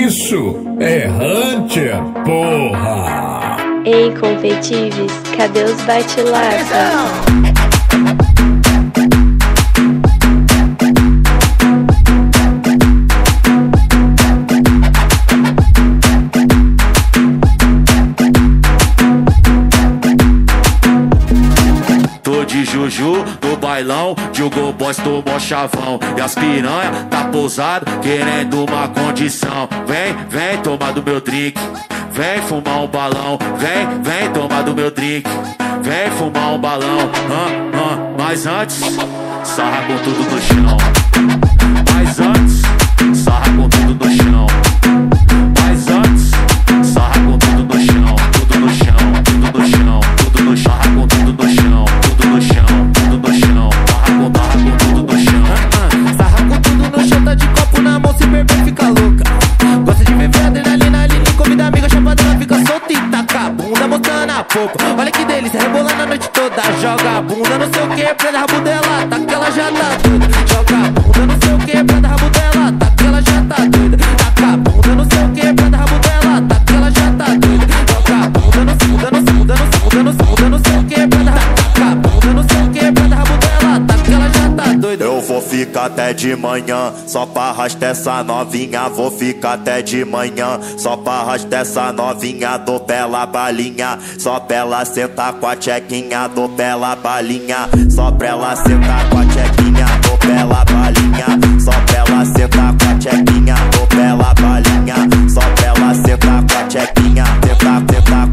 isso? É Hunter, porra! Ei, competives, cadê os bate-lata? Tô de Juju, do bailão, Diogo Boys tomou chavão. E as piranha tá pousado, querendo uma condição. Vem, vem tomar do meu drink, vem fumar um balão. Vem, vem tomar do meu drink, vem fumar um balão. Mas antes, sarra com tudo no chão. Mas antes, sarra com tudo no chão. Mas antes, sarra com tudo no chão. Tudo no chão, tudo no chão, tudo no chão. Sarra com tudo no chão. No chão, tudo no chão, sarra com tudo no chão. Sarra com tudo no chão, tá de copo na mão, se beber fica louca. Gosta de beber adrenalina, ali comida amiga, chapadeira fica solta e taca a bunda mostrando a pouco. Olha que delícia, rebolando a noite toda. Joga a bunda, não sei o que, prenda rabo dela, tá que ela já tá doida. Joga a bunda, não sei o que, prenda rabo dela, tá que ela já tá doida. Taca a bunda, não sei o que, prenda rabo dela, tá que ela já tá doida. Joga a bunda, não sei o que, prenda rabo dela, tá que ela já tá doida. Eu vou ficar até de manhã, só pra arrastar essa novinha. Vou ficar até de manhã, só pra arrastar essa novinha. Dou bela balinha, só pra ela sentar com a tchequinha. Dou bela balinha, só pra ela sentar com a tchequinha. Dou bela balinha, só pra ela sentar com a tchequinha. Dou bela balinha, só pra ela sentar com a tchequinha. Sentar, sentar